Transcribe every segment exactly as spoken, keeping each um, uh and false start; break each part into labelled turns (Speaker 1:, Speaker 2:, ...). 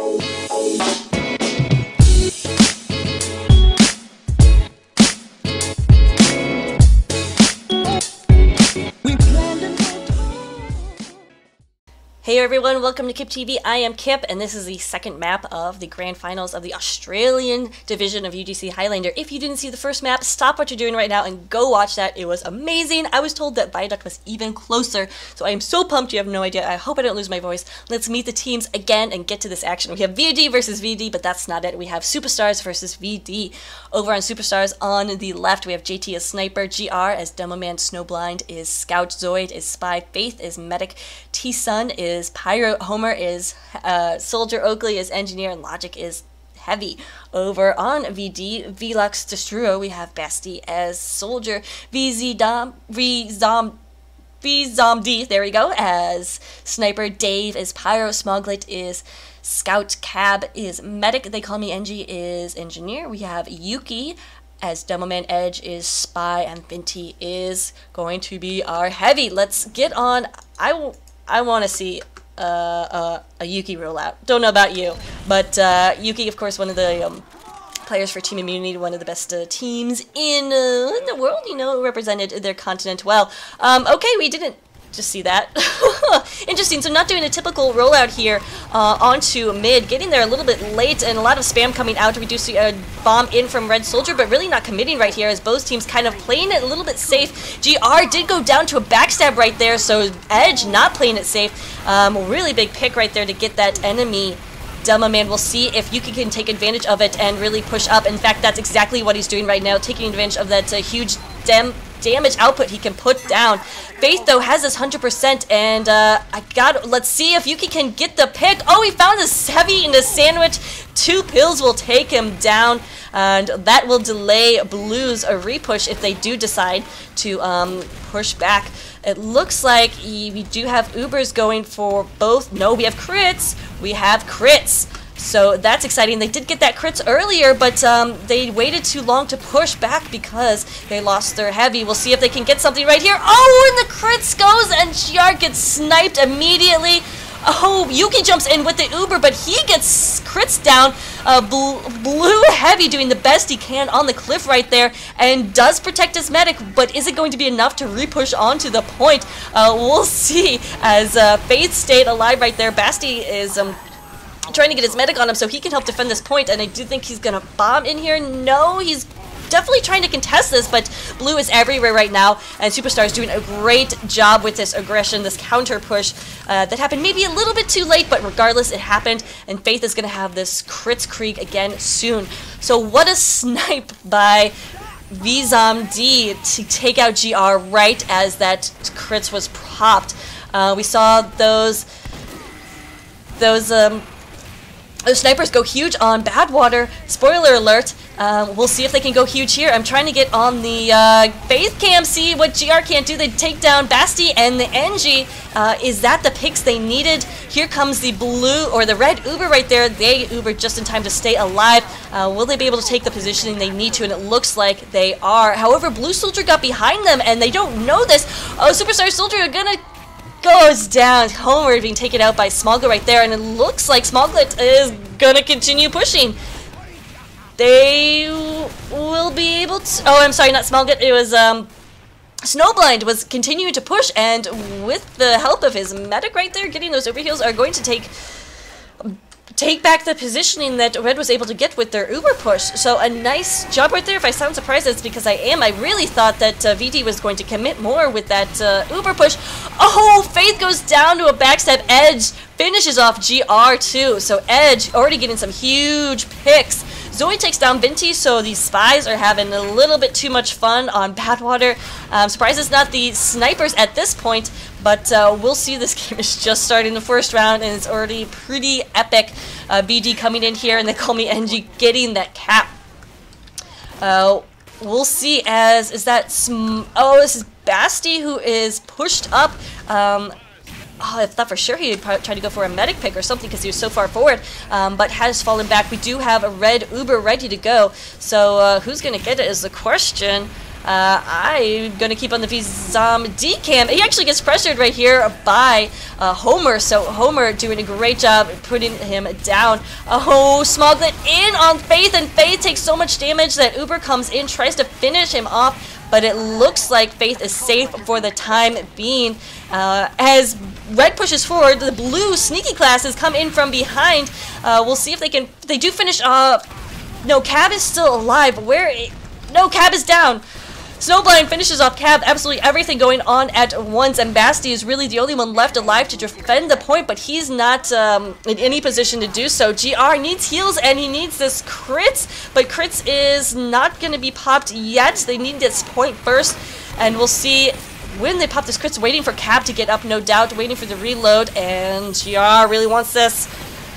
Speaker 1: Hey everyone, welcome to Kip T V. I am Kip, and this is the second map of the Grand Finals of the Australian division of U G C Highlander. If you didn't see the first map, stop what you're doing right now and go watch that. It was amazing. I was told that Viaduct was even closer, so I am so pumped you have no idea. I hope I don't lose my voice. Let's meet the teams again and get to this action. We have V D versus V D, but that's not it. We have Superstars versus V D. Over on Superstars, on the left, we have J T as Sniper, G R as Demoman, Snowblind is Scout, Zoid is Spy, Faith is Medic, T-Sun is is Pyro, Homer is uh, Soldier, Oakley is Engineer, and Logic is Heavy. Over on V D, Velux Destruo, we have Basti as Soldier, V Z Dom, V Zom, V Zom D, there we go, as Sniper, Dave is Pyro, Smoglet is Scout, Cab is Medic, they call me Engie is Engineer. We have Yuki as Demoman, Edge is Spy, and Vinti is going to be our Heavy. Let's get on. I will. I want to see uh, uh, a Yuki rollout. Don't know about you, but uh, Yuki, of course, one of the um, players for Team Immunity, one of the best uh, teams in, uh, in the world, you know, represented their continent well. Um, okay, we didn't just see that. Interesting, so not doing a typical rollout here uh, onto mid, getting there a little bit late and a lot of spam coming out to reduce a bomb in from Red Soldier, but really not committing right here as both teams kind of playing it a little bit safe. G R did go down to a backstab right there, so Edge not playing it safe. Um, really big pick right there to get that enemy Demoman. We'll see if Yuki can take advantage of it and really push up. In fact, that's exactly what he's doing right now, taking advantage of that uh, huge dem damage output he can put down. Faith, though, has this one hundred percent, and uh, I got. Let's see if Yuki can get the pick. Oh, he found this Heavy in the sandwich. Two pills will take him down, and that will delay Blues a repush if they do decide to um, push back. It looks like we do have Ubers going for both. No, we have crits. We have crits. So that's exciting. They did get that crits earlier, but um, they waited too long to push back because they lost their Heavy. We'll see if they can get something right here. Oh, and the crits goes, and G R gets sniped immediately. Oh, Yuki jumps in with the Uber, but he gets crits down. Uh, Blue, Blue Heavy doing the best he can on the cliff right there and does protect his Medic, but is it going to be enough to repush onto the point? Uh, we'll see as uh, Faith stayed alive right there. Basti is um, trying to get his Medic on him so he can help defend this point, and I do think he's going to bomb in here. No, he's definitely trying to contest this, but Blue is everywhere right now, and Superstar is doing a great job with this aggression, this counter push uh, that happened maybe a little bit too late, but regardless, it happened, and Faith is going to have this crits Krieg again soon. So what a snipe by V Zom D to take out G R right as that crits was popped. Uh, we saw those those um, those snipers go huge on Badwater. Spoiler alert. Um, we'll see if they can go huge here. I'm trying to get on the uh, Faith cam, see what G R can't do. They take down Basti and the Engie. Uh, is that the picks they needed? Here comes the blue, or the red Uber right there. They Uber just in time to stay alive. Uh, will they be able to take the positioning they need to? And it looks like they are. However, Blue Soldier got behind them, and they don't know this. Oh, Superstar Soldier are gonna goes down. Homer being taken out by Smoglet right there, and it looks like Smoglet is gonna continue pushing. They will be able to. Oh, I'm sorry, not Smoglet. It was um, Snowblind was continuing to push, and with the help of his Medic right there, getting those overheals are going to take take back the positioning that Red was able to get with their Uber push. So a nice job right there. If I sound surprised, it's because I am. I really thought that uh, V D was going to commit more with that uh, Uber push. Oh, Faith goes down to a backstab. Edge finishes off G R too. So Edge already getting some huge picks. Zoe takes down Vinti, so these spies are having a little bit too much fun on Badwater. I'm surprised it's not the snipers at this point, but uh, we'll see. This game is just starting the first round, and it's already pretty epic. Uh, B D coming in here, and they call me Engie getting that cap. Uh, we'll see as, is that, sm oh, this is Basti who is pushed up. Um, Oh, I thought for sure he'd try to go for a Medic pick or something because he was so far forward, um, but has fallen back. We do have a red Uber ready to go, so uh, who's going to get it is the question. Uh, I'm going to keep on the Vizam D-Cam. He actually gets pressured right here by uh, Homer, so Homer doing a great job putting him down. Oh, Smoglet in on Faith, and Faith takes so much damage that Uber comes in, tries to finish him off, but it looks like Faith is safe for the time being. Uh, as Red pushes forward, the blue sneaky classes come in from behind. Uh, we'll see if they can, they do finish off. No, Cab is still alive. Where, no, Cab is down. Snowblind finishes off Cab, absolutely everything going on at once, and Basti is really the only one left alive to defend the point, but he's not um, in any position to do so. G R needs heals, and he needs this crits, but crits is not going to be popped yet. They need this point first, and we'll see when they pop this crits, waiting for Cab to get up, no doubt, waiting for the reload, and G R really wants this.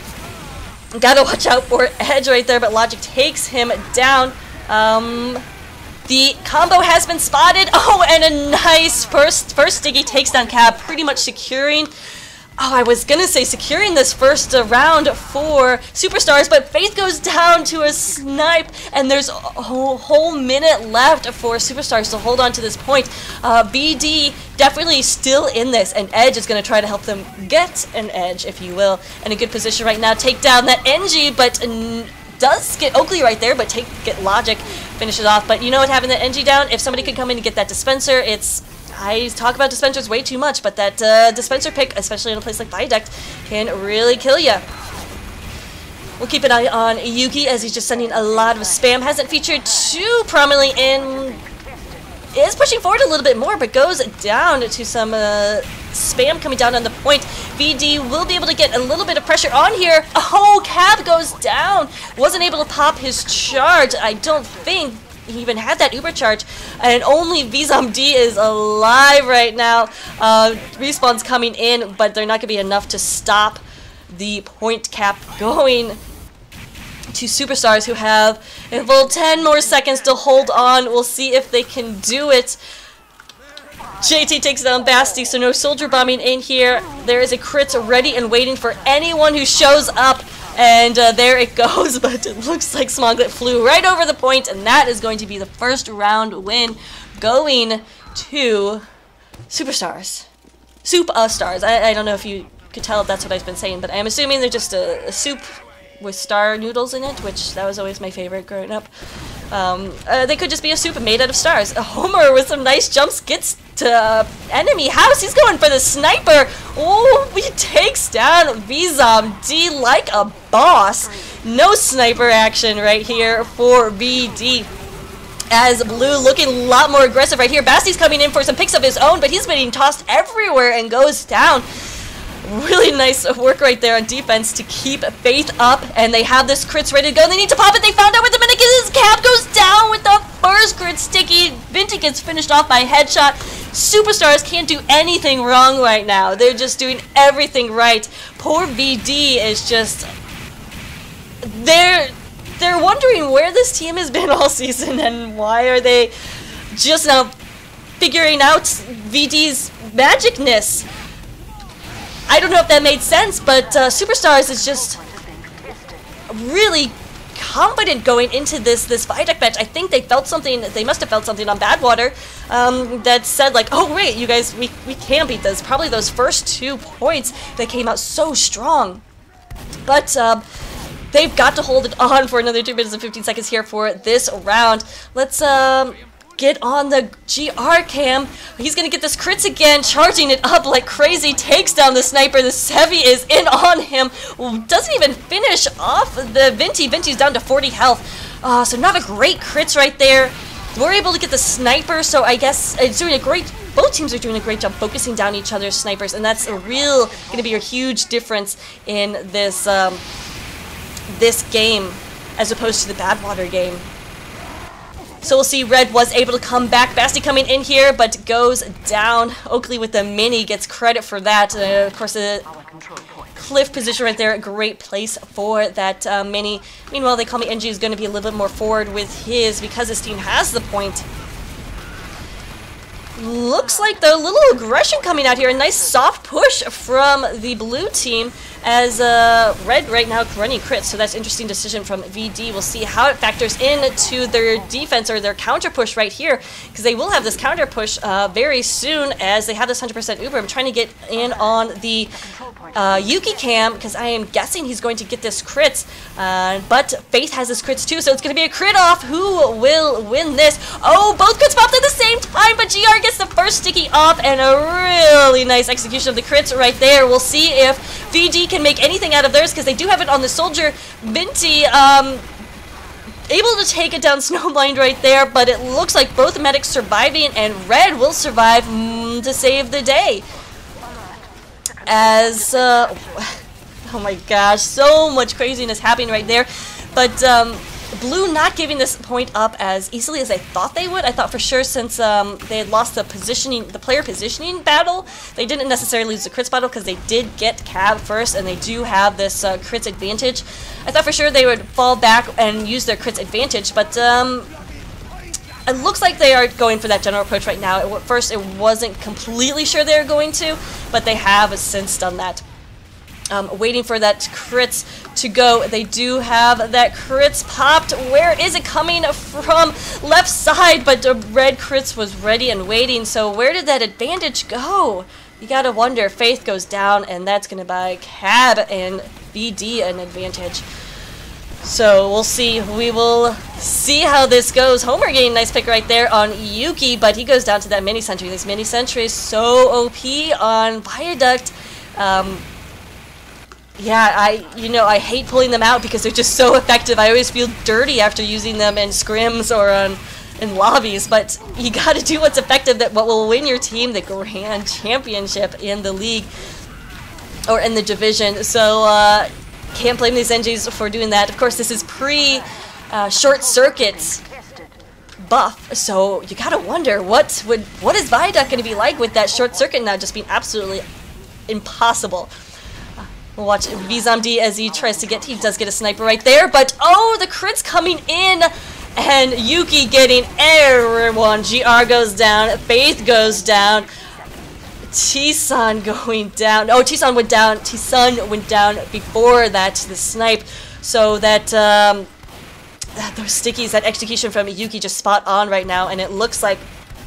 Speaker 1: Gotta watch out for Edge right there, but Logic takes him down. Um... The combo has been spotted. Oh, and a nice first first Diggy takes down Cab, pretty much securing. Oh, I was gonna say securing this first uh, round for Superstars, but Faith goes down to a snipe, and there's a whole, whole minute left for Superstars to hold on to this point. Uh, B D definitely still in this, and Edge is gonna try to help them get an edge, if you will, in a good position right now. Take down that N G, but. Uh, does get Oakley right there, but take get Logic finishes off. But you know what, having that N G down, if somebody could come in and get that dispenser, it's, I talk about dispensers way too much, but that uh, dispenser pick, especially in a place like Viaduct, can really kill ya. We'll keep an eye on Yuki as he's just sending a lot of spam. Hasn't featured too prominently in, is pushing forward a little bit more, but goes down to some uh, spam coming down on the point. V D will be able to get a little bit of pressure on here. Oh, Cab goes down. Wasn't able to pop his charge. I don't think he even had that Uber charge. And only Vizam D is alive right now. Uh, Respawn's coming in, but they're not going to be enough to stop the point cap going to Superstars, who have a full ten more seconds to hold on. We'll see if they can do it. J T takes down Basti, so no soldier bombing in here. There is a crit ready and waiting for anyone who shows up. And uh, there it goes, but it looks like Smoglet flew right over the point, and that is going to be the first round win going to Superstars. Soup uh, Stars. I, I don't know if you could tell if that's what I've been saying, but I'm assuming they're just a, a soup with star noodles in it, which that was always my favorite growing up. Um, uh, they could just be a soup made out of stars. Homer with some nice jumps gets to uh, enemy house. He's going for the sniper. Oh, he takes down Vizam D like a boss. No sniper action right here for V D. As Blue looking a lot more aggressive right here. Basti's coming in for some picks of his own, but he's getting tossed everywhere and goes down. Really nice work right there on defense to keep Faith up, and they have this crits ready to go. They need to pop it. They found out where the minute is. Cab goes down with the first crit sticky. Vinti gets finished off by headshot. Superstars can't do anything wrong right now. They're just doing everything right. Poor V D is just, they're they're wondering where this team has been all season, and why are they just now figuring out V D's magicness. I don't know if that made sense, but uh, Superstars is just really confident going into this this Viaduct match. I think they felt something, they must have felt something on Badwater um, that said like, oh wait, you guys, we, we can beat this. Probably those first two points, they came out so strong. But um, they've got to hold it on for another two minutes and fifteen seconds here for this round. Let's um, get on the G R cam. He's gonna get this crits again, charging it up like crazy, takes down the sniper. The heavy is in on him. Doesn't even finish off the Vinti. Vinti's down to forty health. Uh, so not a great crits right there. We're able to get the sniper, so I guess it's doing a great, both teams are doing a great job focusing down each other's snipers, and that's a real, gonna be a huge difference in this, um, this game as opposed to the Badwater game. So we'll see, Red was able to come back. Basti coming in here, but goes down. Oakley with the mini gets credit for that. Uh, of course, the cliff position right there, a great place for that uh, mini. Meanwhile, they call me N G is going to be a little bit more forward with his, because his team has the point. looks like the little aggression coming out here. A nice soft push from the blue team as uh, Red right now running crits. So that's an interesting decision from V D. We'll see how it factors into their defense or their counter push right here, because they will have this counter push uh, very soon as they have this one hundred percent Uber. I'm trying to get in on the uh, Yuki cam because I am guessing he's going to get this crits. Uh, but Faith has this crits too, so it's going to be a crit off. Who will win this? Oh, both crits popped at the same time, but G R gets the first sticky off and a really nice execution of the crits right there. We'll see if V D can make anything out of theirs because they do have it on the soldier. Vinti um, able to take it down Snowblind right there, but it looks like both medics surviving and Red will survive mm, to save the day. As, uh, oh my gosh, so much craziness happening right there. But um, Blue not giving this point up as easily as I thought they would. I thought for sure since um, they had lost the positioning, the player positioning battle, they didn't necessarily lose the crits battle because they did get Cab first and they do have this uh, crits advantage. I thought for sure they would fall back and use their crits advantage, but um, it looks like they are going for that general approach right now. At first it wasn't completely sure they were going to, but they have since done that. Um, waiting for that crits to go. They do have that crits popped. Where is it coming from? Left side, but the red crits was ready and waiting. So where did that advantage go? You gotta wonder. Faith goes down, and that's gonna buy Cab and V D an advantage. So we'll see. We will see how this goes. Homer getting a nice pick right there on Yuki, but he goes down to that mini sentry. This mini sentry is so O P on Viaduct. Um, Yeah, I, you know, I hate pulling them out because they're just so effective. I always feel dirty after using them in scrims or on, in lobbies, but you gotta do what's effective, that what will win your team the grand championship in the league or in the division. So, uh, can't blame these N Gs for doing that. Of course, this is pre uh, short circuits buff, so you gotta wonder what would, what is Viaduct gonna be like with that short circuit now just being absolutely impossible. We'll watch VZomD as he tries to get, he does get a sniper right there, but oh, the crits coming in, and Yuki getting everyone. G R goes down, Faith goes down, T-Sun going down. Oh, T-Sun went down, T-Sun went down before that, the snipe, so that, um, those stickies, that execution from Yuki just spot on right now, and it looks like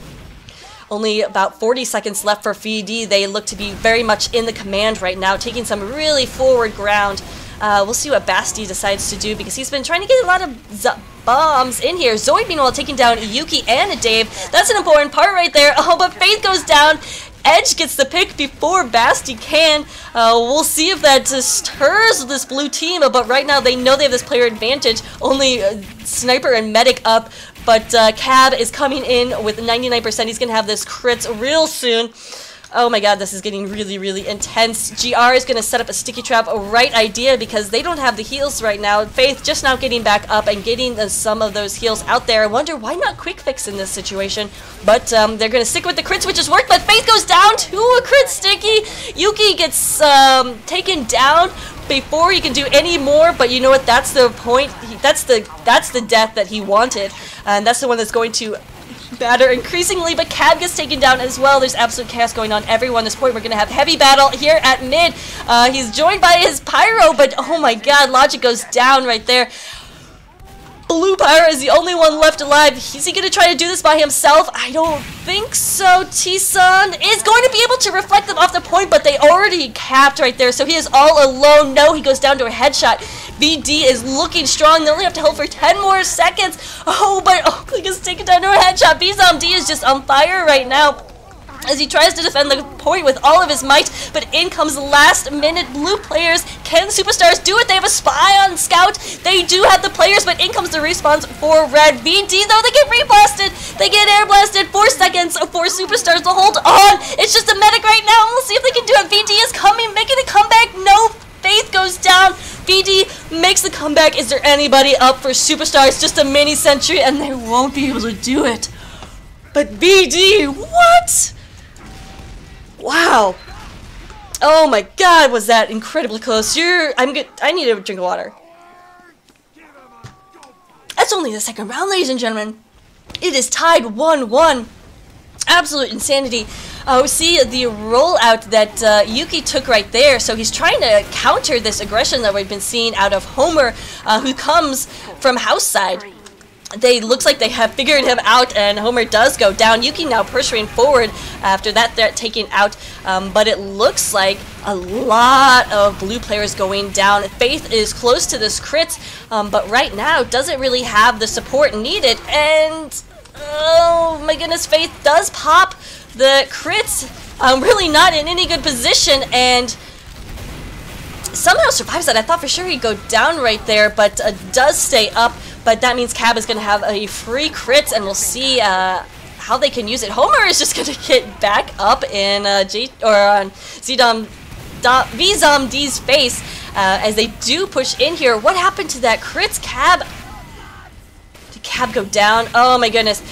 Speaker 1: only about forty seconds left for V D. They look to be very much in the command right now, taking some really forward ground. Uh, we'll see what Basti decides to do because he's been trying to get a lot of z bombs in here. Zoid, meanwhile, taking down Yuki and Dave. That's an important part right there. Oh, but Faith goes down. Edge gets the pick before Basti can. Uh, we'll see if that stirs this blue team, but right now they know they have this player advantage. Only uh, Sniper and Medic up, but uh, Cab is coming in with ninety-nine percent. He's going to have this crits real soon. Oh my god, this is getting really, really intense. G R is going to set up a sticky trap, a right idea, because they don't have the heals right now. Faith just now getting back up and getting the, some of those heals out there. I wonder why not quick fix in this situation, but um, they're going to stick with the crits, which has worked, but Faith goes down to a crit sticky. Yuki gets um, taken down before he can do any more, but you know what, that's the point. He, that's the that's the death that he wanted, and that's the one that's going to matter increasingly, but Cab gets taken down as well. There's absolute chaos going on everywhere. At this point, we're going to have heavy battle here at mid. Uh, he's joined by his Pyro, but oh my god, Logic goes down right there. Blue Pyro is the only one left alive. Is he going to try to do this by himself? I don't think so. T-Sun is going to be able to reflect them off the point, but they already capped right there, so he is all alone. No, he goes down to a headshot. V D is looking strong. They only have to hold for ten more seconds. Oh, but oh, he gets taken down to a headshot. VZomD is just on fire right now as he tries to defend the point with all of his might, but in comes last minute blue players. Can Superstars do it? They have a spy on Scout. They do have the players, but in comes the respawns for Red. V D, though, they get reblasted. They get air blasted. Four seconds for Superstars to hold on. It's just a medic right now. We'll see if they can do it. V D is coming, making a comeback. No, Faith goes down. V D makes the comeback. Is there anybody up for Superstars? Just a mini sentry, and they won't be able to do it. But V D, what? Wow. Oh my god, was that incredibly close. You're, I'm good. I need a drink of water. That's only the second round, ladies and gentlemen. It is tied one one. Absolute insanity. Uh, we see the rollout that uh, Yuki took right there, so he's trying to counter this aggression that we've been seeing out of Homer, uh, who comes from house side. They looks like they have figured him out, and Homer does go down. Yuki now pressuring forward after that threat taken out, um, but it looks like a lot of blue players going down. Faith is close to this crit, um, but right now doesn't really have the support needed, and oh my goodness, Faith does pop the crits. Um, really not in any good position, and somehow survives that. I thought for sure he'd go down right there, but uh, does stay up. But that means Cab is going to have a free crit, and we'll see uh, how they can use it. Homer is just going to get back up in uh, J or on Zidom Vzomd's face uh, as they do push in here. What happened to that crit? Cab? Did Cab go down? Oh my goodness.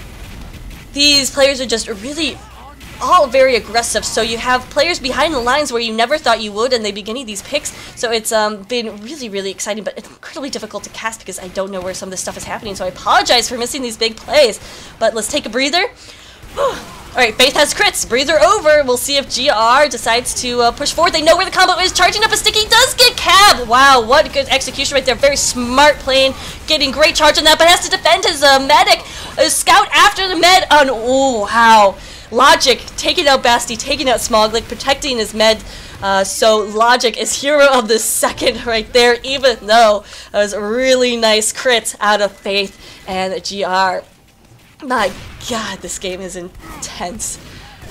Speaker 1: These players are just really all very aggressive. So you have players behind the lines where you never thought you would, and they be getting these picks. So it's um, been really, really exciting, but it's incredibly difficult to cast because I don't know where some of this stuff is happening. So I apologize for missing these big plays. But let's take a breather. Alright, Faith has crits. Breather over. We'll see if G R decides to uh, push forward. They know where the combo is. Charging up a sticky. Does get Cab. Wow, what good execution right there. Very smart playing. Getting great charge on that, but has to defend his uh, medic. A scout after the med on. Oh, wow. Logic taking out Basti, taking out Smoglik, protecting his med. Uh, so Logic is hero of the second right there, even though it was a really nice crit out of Faith and G R. My god, this game is intense.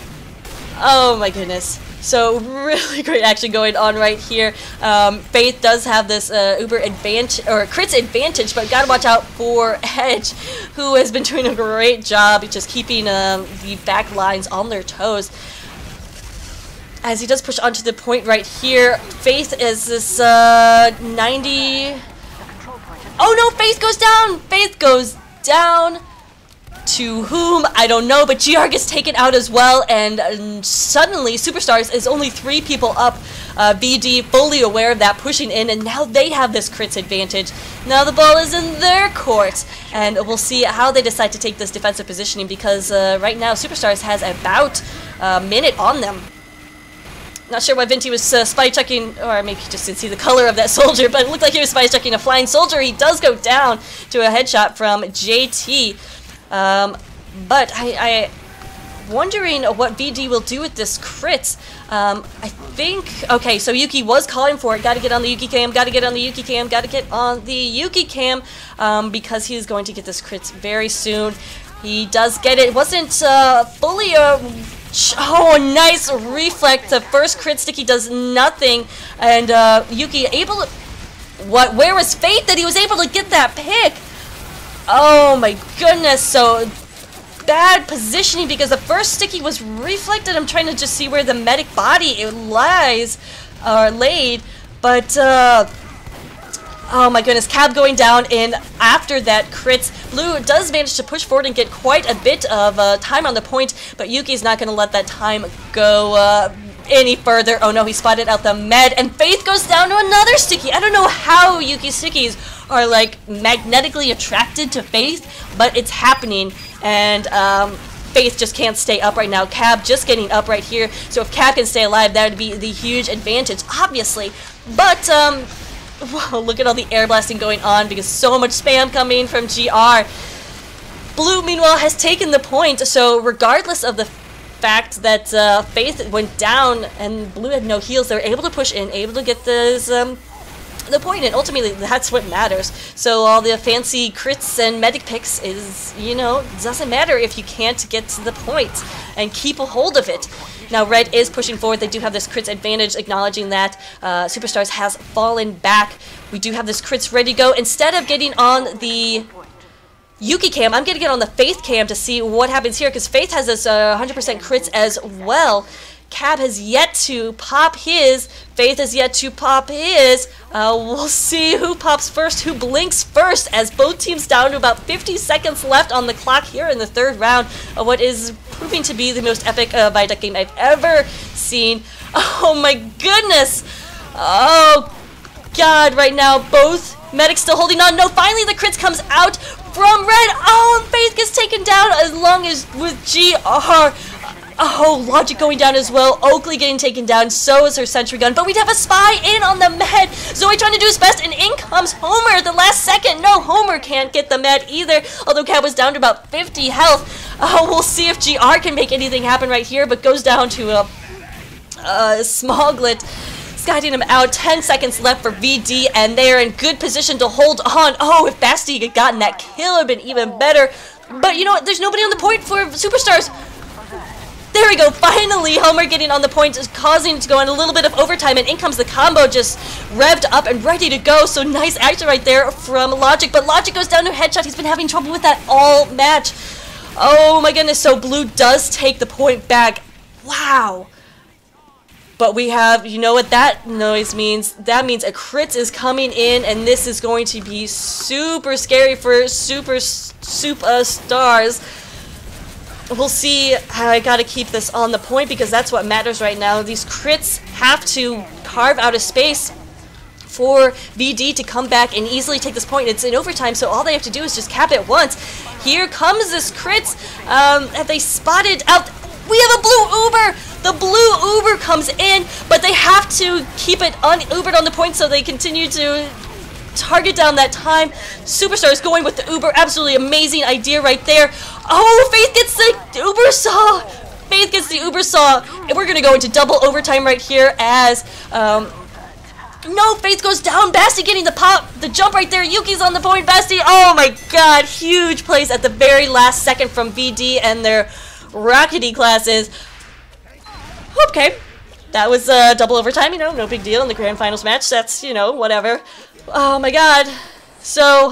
Speaker 1: Oh my goodness. So really great action going on right here. Um, Faith does have this uh, uber advantage, or crits advantage, but gotta watch out for Edge, who has been doing a great job just keeping um, the back lines on their toes. As he does push onto the point right here, Faith is this uh, ninety... Oh no, Faith goes down! Faith goes down! To whom? I don't know, but G R gets taken out as well, and uh, suddenly Superstars is only three people up. Uh, V D fully aware of that, pushing in, and now they have this crits advantage. Now the ball is in their court, and we'll see how they decide to take this defensive positioning, because uh, right now Superstars has about a minute on them. Not sure why Vinti was uh, spy checking, or maybe he just didn't see the color of that soldier, but it looked like he was spy checking a flying soldier. He does go down to a headshot from J T. Um, but I, I wondering what V D will do with this crit. Um, I think, okay, so Yuki was calling for it. Gotta get on the Yuki cam, gotta get on the Yuki cam, gotta get on the Yuki cam, um, because he is going to get this crit very soon. He does get it. It wasn't, uh, fully a, oh, nice reflect. The first crit sticky does nothing, and, uh, Yuki able to, what, where was Faith that he was able to get that pick? Oh my goodness, so bad positioning because the first sticky was reflected. I'm trying to just see where the medic body it lies, or laid, but uh, oh my goodness, Cab going down, and after that crits, Blue does manage to push forward and get quite a bit of uh, time on the point, but Yuki's not going to let that time go uh, any further. Oh no, he spotted out the med, and Faith goes down to another sticky. I don't know how Yuki stickies are like magnetically attracted to Faith, but it's happening, and um, Faith just can't stay up right now. Cab just getting up right here, so if Cab can stay alive, that would be the huge advantage, obviously. But um, wow, look at all the air blasting going on because so much spam coming from G R. Blue, meanwhile, has taken the point, so regardless of the fact that uh, Faith went down and Blue had no heals, they were able to push in, able to get this um, the point, and ultimately that's what matters. So all the fancy crits and medic picks is, you know, doesn't matter if you can't get to the point and keep a hold of it. Now Red is pushing forward. They do have this crits advantage, acknowledging that uh, Superstars has fallen back. We do have this crits ready to go. Instead of getting on the Yuki cam, I'm going to get on the Faith cam to see what happens here, because Faith has this uh, one hundred percent crits as well. Cab has yet to pop his. Faith has yet to pop his. Uh, we'll see who pops first, who blinks first, as both teams down to about fifty seconds left on the clock here in the third round of what is proving to be the most epic uh, Viaduct game I've ever seen. Oh my goodness. Oh god, right now both medics still holding on. No, finally the crits comes out from Red. Oh, and Faith gets taken down as long as with G R. Oh, Logic going down as well. Oakley getting taken down. So is her sentry gun. But we'd have a spy in on the med. Zoe trying to do his best, and in comes Homer at the last second. No, Homer can't get the med either. Although Cab was down to about fifty health. Oh, we'll see if G R can make anything happen right here, but goes down to a, a Smoglet. Guiding him out. ten seconds left for V D, and they're in good position to hold on. Oh, if Basti had gotten that kill, it would have been even better. But you know what? There's nobody on the point for Superstars. There we go. Finally, Homer getting on the point is causing it to go in a little bit of overtime, and in comes the combo just revved up and ready to go. So nice action right there from Logic, but Logic goes down to a headshot. He's been having trouble with that all match. Oh my goodness. So Blue does take the point back. Wow. But we have, you know what that noise means? That means a crit is coming in, and this is going to be super scary for super superstars. We'll see. I gotta keep this on the point because that's what matters right now. These crits have to carve out a space for V D to come back and easily take this point. It's in overtime, so all they have to do is just cap it once. Here comes this crits. Um, have they spotted out? We have a blue Uber! The blue Uber comes in, but they have to keep it un-Ubered on the point so they continue to target down that time. Superstars going with the Uber. Absolutely amazing idea right there. Oh, Faith gets the Uber saw. Faith gets the Uber saw. And we're going to go into double overtime right here as... Um, no, Faith goes down. Basti getting the pop, the jump right there. Yuki's on the point. Basti, oh my god. Huge plays at the very last second from V D and their Rockety classes. Okay, that was uh, double overtime, you know, no big deal in the grand finals match. That's, you know, whatever. Oh my god. So,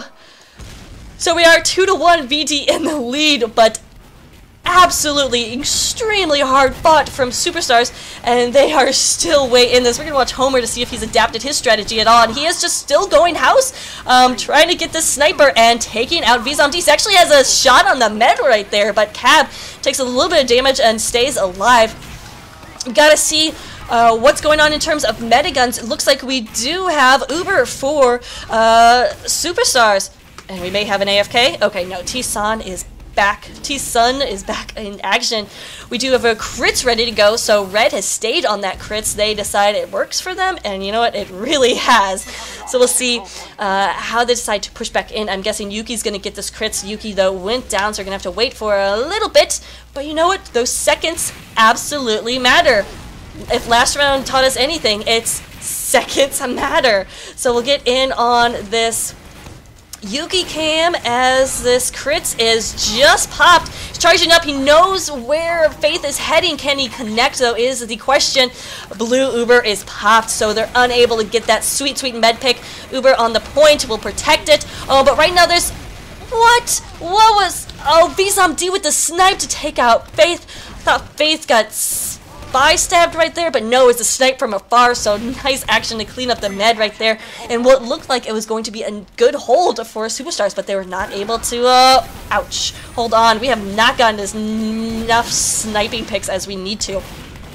Speaker 1: so we are two to one V D in the lead, but absolutely extremely hard fought from Superstars, and they are still way in this. We're gonna watch Homer to see if he's adapted his strategy at all, and he is just still going house, um, trying to get this sniper and taking out Vizamdi. He actually has a shot on the med right there, but Cab takes a little bit of damage and stays alive. We gotta see uh, what's going on in terms of metiguns. It looks like we do have Uber for uh, Superstars, and we may have an A F K. Okay, no, T-San is back. T-Sun is back in action. We do have a crits ready to go, so Red has stayed on that crits. They decide it works for them, and you know what? It really has. So we'll see uh, how they decide to push back in. I'm guessing Yuki's going to get this crits. Yuki, though, went down, so we're going to have to wait for a little bit. But you know what? Those seconds absolutely matter. If last round taught us anything, it's seconds matter. So we'll get in on this Yuki cam as this crits is just popped. He's charging up. He knows where Faith is heading. Can he connect, though, is the question. Blue Uber is popped, so they're unable to get that sweet, sweet med pick. Uber on the point will protect it. Oh, but right now there's... What? What was... Oh, Vizamdi with the snipe to take out Faith. Thought Faith got spy stabbed right there, but no, it's a snipe from afar, so nice action to clean up the med right there. And what looked like it was going to be a good hold for Superstars, but they were not able to, uh, ouch, hold on. We have not gotten as enough sniping picks as we need to.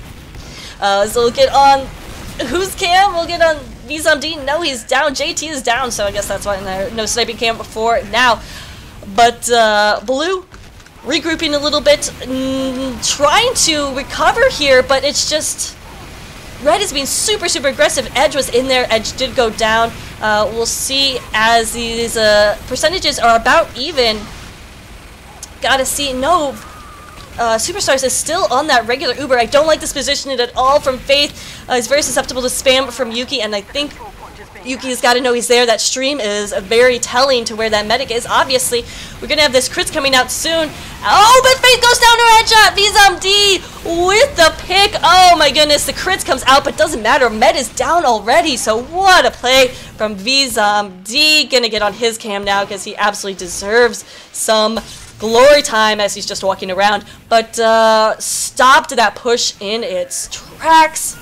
Speaker 1: Uh, so we'll get on, who's cam? We'll get on Vizamdi. No, he's down. J T is down, so I guess that's why no, no sniping cam before now. But, uh, Blue, regrouping a little bit, mm, trying to recover here, but it's just... Red is being super, super aggressive. Edge was in there. Edge did go down. Uh, we'll see as these uh, percentages are about even. Gotta see. No, uh, Superstars is still on that regular Uber. I don't like this positioning at all from Faith. Uh, he's very susceptible to spam from Yuki, and I think Yuki's got to know he's there. That stream is very telling to where that medic is. Obviously, we're going to have this crits coming out soon. Oh, but Faith goes down to a headshot. Vizamdi with the pick. Oh my goodness, the crits comes out, but doesn't matter. Med is down already, so what a play from Vizamdi. Going to get on his cam now because he absolutely deserves some glory time as he's just walking around. But uh, stopped that push in its tracks.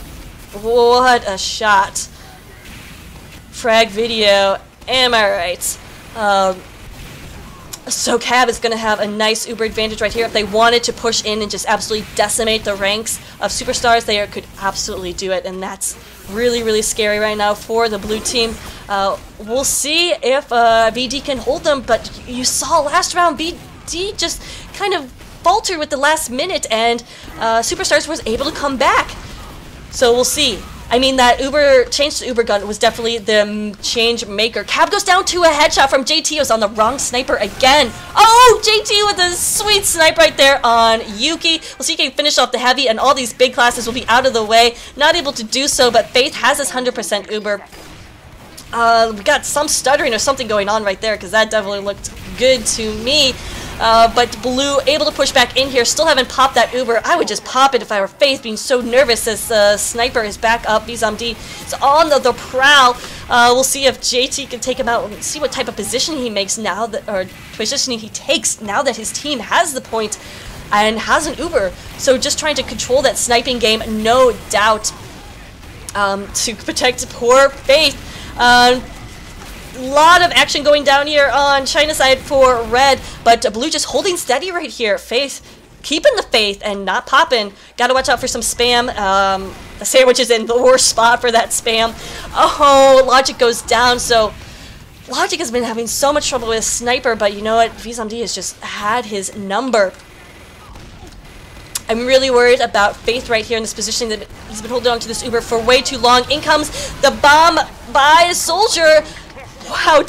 Speaker 1: What a shot. Frag video, am I right? Um, So Cab is going to have a nice Uber advantage right here. If they wanted to push in and just absolutely decimate the ranks of Superstars, they could absolutely do it, and that's really, really scary right now for the blue team. Uh, we'll see if uh, V D can hold them, but you saw last round V D just kind of faltered with the last minute, and uh, Superstars was able to come back. So we'll see. I mean, that Uber change to Uber gun was definitely the change maker. Cab goes down to a headshot from J T. It was on the wrong sniper again. Oh, J T with a sweet snipe right there on Yuki. We'll see if he can finish off the heavy, and all these big classes will be out of the way. Not able to do so, but Faith has his one hundred percent Uber. Uh, we got some stuttering or something going on right there, because that definitely looked good to me. Uh, but Blue able to push back in here, still haven't popped that Uber. I would just pop it if I were Faith, being so nervous as the uh, sniper is back up. VZOMD is on the, the prowl. Uh, we'll see if J T can take him out. We'll see what type of position he makes now, that, or positioning he takes now that his team has the point and has an Uber. So just trying to control that sniping game, no doubt, um, to protect poor Faith. Uh, lot of action going down here on China side for Red, but Blue just holding steady right here. Faith keeping the faith and not popping. Gotta watch out for some spam. Um, the sandwich is in the worst spot for that spam. Oh, Logic goes down, so Logic has been having so much trouble with Sniper, but you know what? VZOMD has just had his number. I'm really worried about Faith right here in this position that he's been holding on to this Uber for way too long. In comes the bomb by Soldier. Wow,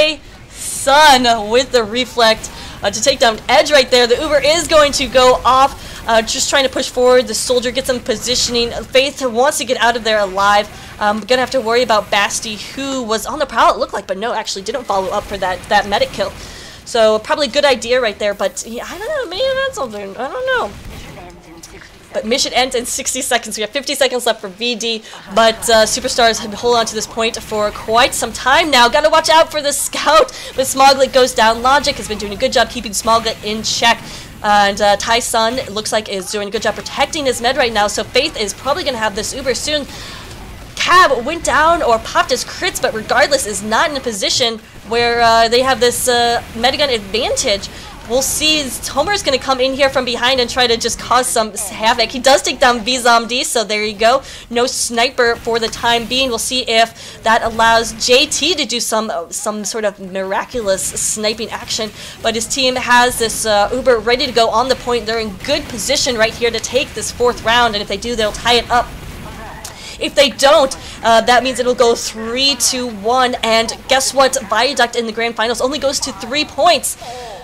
Speaker 1: Tyson with the reflect uh, to take down Edge right there. The Uber is going to go off, uh, just trying to push forward. The Soldier gets some positioning. Faith wants to get out of there alive. Um, gonna have to worry about Basti, who was on the prowl, it looked like, but no, actually didn't follow up for that, that medic kill. So probably a good idea right there, but yeah, I don't know, maybe that's something, I don't know. But mission ends in sixty seconds. We have fifty seconds left for V D, but uh, Superstars have hold on to this point for quite some time now. Gotta watch out for the scout, but Smoglet goes down. Logic has been doing a good job keeping Smoglet in check, and uh, Tyson, it looks like, is doing a good job protecting his med right now, so Faith is probably gonna have this Uber soon. Cab went down or popped his crits, but regardless is not in a position where uh, they have this uh, Medigun advantage. We'll see. Homer's going to come in here from behind and try to just cause some havoc. He does take down VZOMD, so there you go. No sniper for the time being. We'll see if that allows J T to do some some sort of miraculous sniping action. But his team has this uh, Uber ready to go on the point. They're in good position right here to take this fourth round, and if they do, they'll tie it up. If they don't, uh, that means it'll go three to one, and guess what? Viaduct in the grand finals only goes to three points.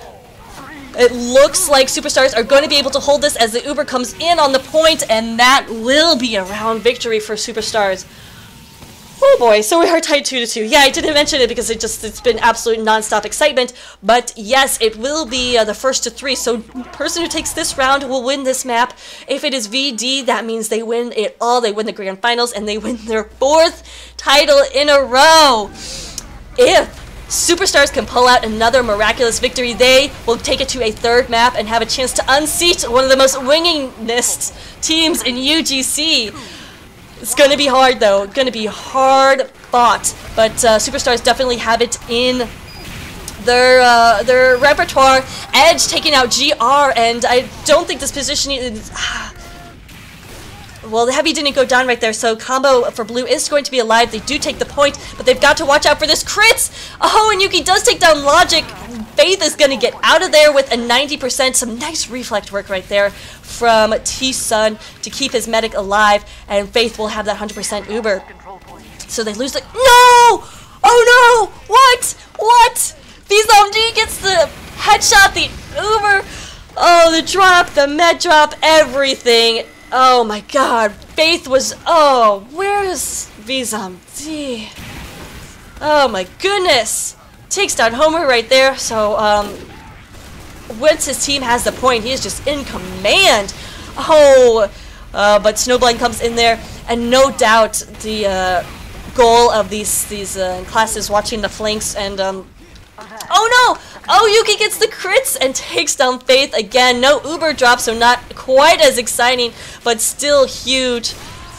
Speaker 1: It looks like Superstars are going to be able to hold this as the Uber comes in on the point, and that will be a round victory for Superstars. Oh boy, so we are tied two to two. Yeah, I didn't mention it because it just, it's been absolute non-stop excitement, but yes, it will be uh, the first to three, so the person who takes this round will win this map. If it is V D, that means they win it all. They win the grand finals, and they win their fourth title in a row. If Superstars can pull out another miraculous victory, they will take it to a third map and have a chance to unseat one of the most winningest teams in U G C. It's going to be hard, though. Going to be hard fought, but uh, Superstars definitely have it in their uh, their repertoire. Edge taking out G R, and I don't think this positioning is... Well, the heavy didn't go down right there, so combo for Blue is going to be alive. They do take the point, but they've got to watch out for this crits. Oh, and Yuki does take down Logic. Faith is going to get out of there with a ninety percent. Some nice reflect work right there from T-Sun to keep his medic alive, and Faith will have that one hundred percent Uber. So they lose the... No! Oh, no! What? What? VZOMD gets the headshot, the Uber. Oh, the drop, the med drop, everything. Oh my god, Faith was, oh, where's VZOMD? Oh my goodness. Takes down Homer right there, so um, once his team has the point, he is just in command. Oh, uh, but Snowblind comes in there, and no doubt the uh, goal of these, these uh, classes watching the flanks and, um, oh no! Oh, Yuki gets the crits and takes down Faith again. No Uber drop, so not quite as exciting, but still huge.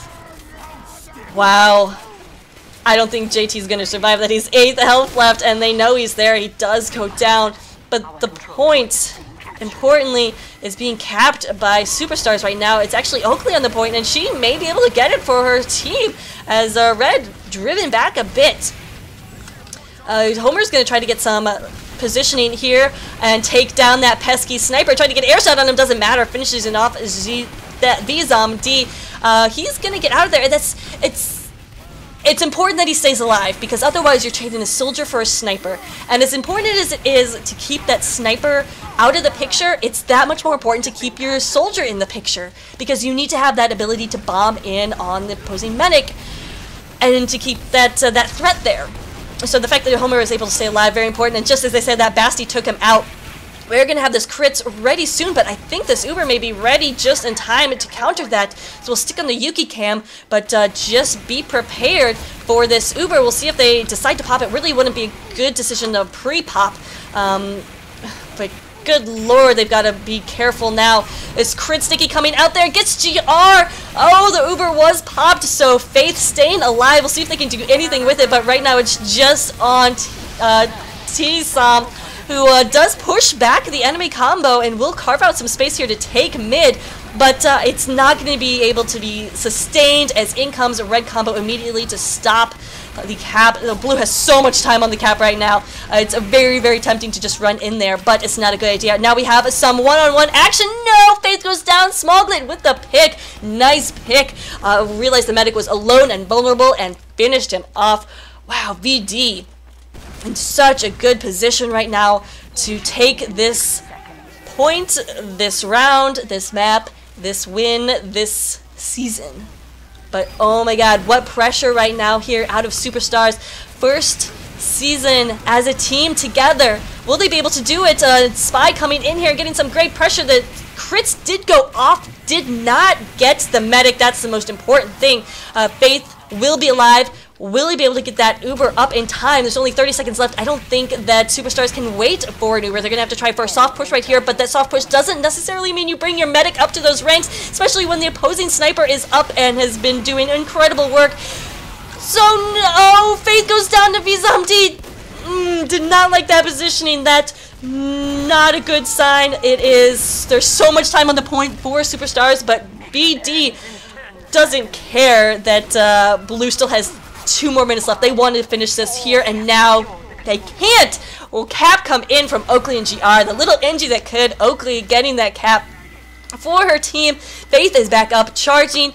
Speaker 1: Wow. I don't think J T's going to survive that. He's eighth health left, and they know he's there. He does go down. but the point, importantly, is being capped by Superstars right now. It's actually Oakley on the point, and she may be able to get it for her team as uh, Red driven back a bit. Uh, Homer's going to try to get some uh, positioning here and take down that pesky sniper. Trying to get air shot on him, doesn't matter. Finishes it off. Z that VZOMD. Uh, he's going to get out of there. That's it's. It's important that he stays alive, because otherwise you're trading a soldier for a sniper. And as important as it is to keep that sniper out of the picture, it's that much more important to keep your soldier in the picture, because you need to have that ability to bomb in on the opposing medic and to keep that uh, that threat there. So the fact that Homer is able to stay alive, very important. And just as they said, that Basti took him out. We're going to have this crits ready soon, but I think this Uber may be ready just in time to counter that. So we'll stick on the Yuki cam, but uh, just be prepared for this Uber. We'll see if they decide to pop it. Really wouldn't be a good decision to pre-pop. Um, but good lord, they've got to be careful now. Is Crit Sticky coming out there? Gets G R! Oh, the Uber was popped, so Faith staying alive. We'll see if they can do anything with it, but right now it's just on uh, T-Som, who uh, does push back the enemy combo and will carve out some space here to take mid, but uh, it's not going to be able to be sustained as in comes a red combo immediately to stop uh, the cap. The blue has so much time on the cap right now. Uh, it's a very, very tempting to just run in there, but it's not a good idea. Now we have some one-on-one action. No! Faith goes down. Smallglit with the pick. Nice pick. Uh, realized the medic was alone and vulnerable and finished him off. Wow, V D in such a good position right now to take this point, this round, this map, this win, this season. But oh my god, what pressure right now here out of Superstars. First season as a team together. Will they be able to do it? Uh, Spy coming in here, getting some great pressure. The crits did go off, did not get the medic. That's the most important thing. Uh, Faith will be alive. Will he be able to get that Uber up in time? There's only thirty seconds left. I don't think that Superstars can wait for an Uber. They're going to have to try for a soft push right here, but that soft push doesn't necessarily mean you bring your medic up to those ranks, especially when the opposing sniper is up and has been doing incredible work. So, no! Faith goes down to VZOMD. Mm, did not like that positioning. That not a good sign. It is. There's so much time on the point for Superstars, but B D doesn't care that uh, Blue still has two more minutes left. They wanted to finish this here, and now they can't. Will cap come in from Oakley and G R? The little N G that could. Oakley getting that cap for her team. Faith is back up, charging.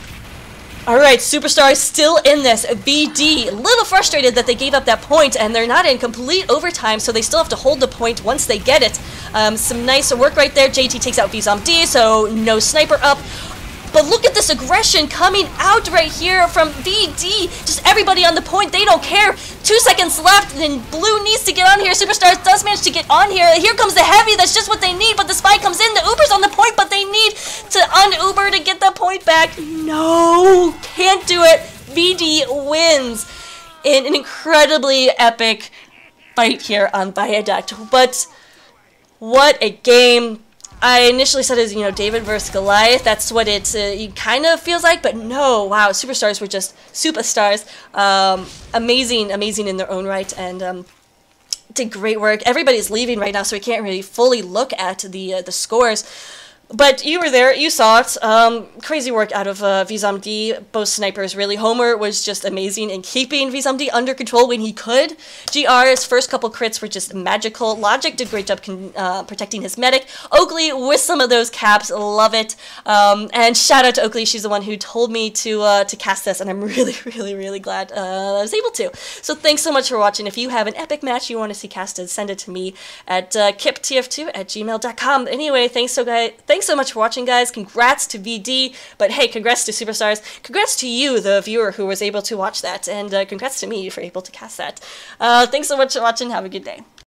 Speaker 1: Alright, Superstars still in this. B D, a little frustrated that they gave up that point, and they're not in complete overtime, so they still have to hold the point once they get it. Um, some nice work right there. J T takes out VZOMD, so no sniper up. But look at this aggression coming out right here from V D. Just everybody on the point, they don't care. Two seconds left, and Blue needs to get on here. Superstars does manage to get on here. Here comes the heavy, that's just what they need, but the Spy comes in. The Uber's on the point, but they need to un-Uber to get the point back. No, can't do it. V D wins in an incredibly epic fight here on Viaduct. But what a game. I initially said it's, you know, David versus Goliath. That's what it, uh, it kind of feels like, but no, wow, Superstars were just superstars. Um, amazing, amazing in their own right, and um, did great work. Everybody's leaving right now, so we can't really fully look at the uh, the scores. But you were there, you saw it. Um, crazy work out of uh, VZOMD, both snipers, really. Homer was just amazing in keeping VZOMD under control when he could. G R's first couple crits were just magical. Logic did a great job con uh, protecting his medic. Oakley with some of those caps, love it. Um, and shout out to Oakley, she's the one who told me to uh, to cast this, and I'm really, really, really glad uh, I was able to. So thanks so much for watching. If you have an epic match you want to see casted, send it to me at uh, kip t f two at gmail dot com. Anyway, thanks so guys. Thanks so much for watching, guys. Congrats to V D, but hey, congrats to Superstars. Congrats to you, the viewer, who was able to watch that, and uh, congrats to me for able to cast that. Uh, thanks so much for watching. Have a good day.